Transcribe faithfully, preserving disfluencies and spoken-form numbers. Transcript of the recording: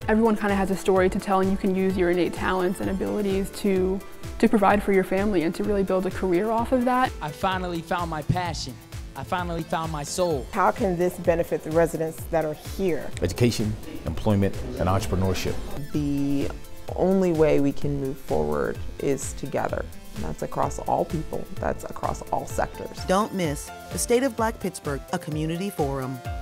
Everyone kind of has a story to tell, and you can use your innate talents and abilities to, to provide for your family and to really build a career off of that. I finally found my passion. I finally found my soul. How can this benefit the residents that are here? Education, employment, and entrepreneurship. The only way we can move forward is together. That's across all people. That's across all sectors. Don't miss the State of Black Pittsburgh, a community forum.